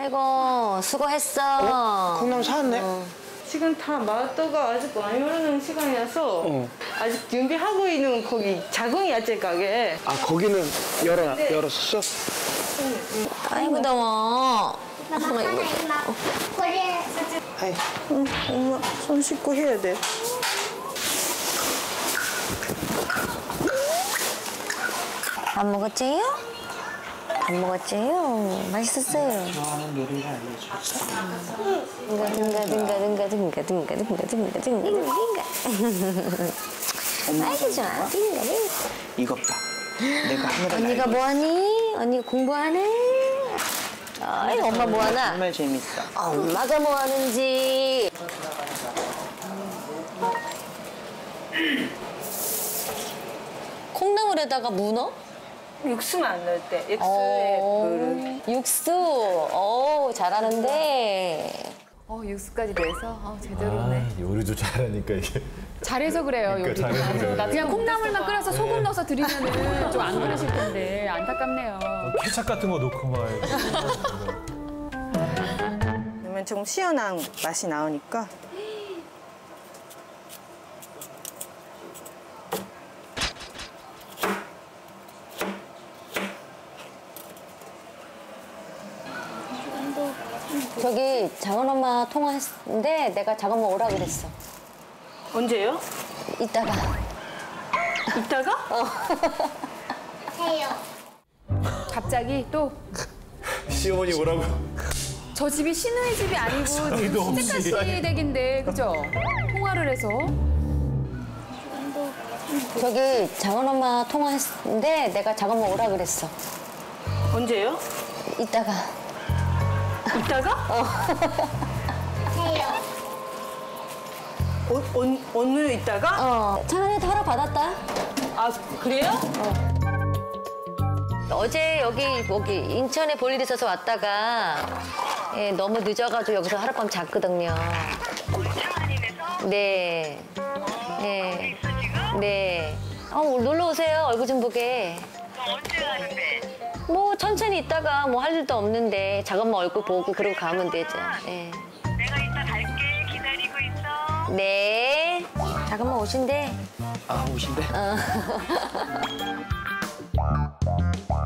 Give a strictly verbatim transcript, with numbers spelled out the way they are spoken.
아이고 수고했어. 어? 콩나물 사왔네? 어. 지금 다 맛도가 아직 많이 흐르는 시간이라서 어. 아직 준비하고 있는 거기 작은 야채 가게. 아 거기는 열어 네. 열었어? 응. 아이고 더워. 아이고. 응, 엄마 손 씻고 해야 돼. 밥 먹었지요? 밥 먹었지요? 맛있었어요. 좋아하는 요리를 알려줘. 든가 든가 든가 든가 든가 든가 든가 든가 든가 든가. 아이고 좋아. 든가 든가. 이것 봐. 내가 하늘을 언니가 뭐하니? 언니 공부하네? 아이 엄마 뭐하나? 정말 재밌어. 아, 엄마가 뭐하는지. 콩나물에다가 문어? 육수만 안 넣을 때. 육수에 어, 육수. 오, 잘하는데. 어, 육수까지 내서 어, 제대로네. 아, 요리도 잘하니까 이게. 잘해서 그래요, 그러니까 요리. 잘해서 그래요. 나 그냥 콩나물만 끓여서 소금 넣어서 드리면은 좀 안 그러실 텐데 안타깝네요. 뭐 케찹 같은 거 넣고 막. 그러면 좀 시원한 맛이 나오니까. 저기 작은 엄마 통화했는데 내가 작은 엄마 오라 그랬어. 언제요? 이따가. 이따가? 어. 해요. 갑자기 또 시어머니 오라고. 저 집이 신우의 집이 아니고 신세카 씨 댁인데 그죠? 통화를 해서 저기 작은 엄마 통화했는데 내가 작은 엄마 오라 그랬어. 언제요? 이따가. 이따가? 어. 해요. 어, 온, 오늘 이따가? 어. 창안이한테 허락 받았다. 아, 그래요? 어. 어제 여기 여기 인천에 볼 일 있어서 왔다가 예, 너무 늦어가지고 여기서 하룻밤 잤거든요. 네. 네. 네. 어, 놀러 오세요. 얼굴 좀 보게. 언제 가는데? 뭐 천천히 있다가 뭐 할 일도 없는데 작은엄마 얼굴 보고 그러고 가면 되죠. 네. 내가 이따 갈게. 기다리고 있어. 네. 작은엄마 오신대. 아 오신대? 어.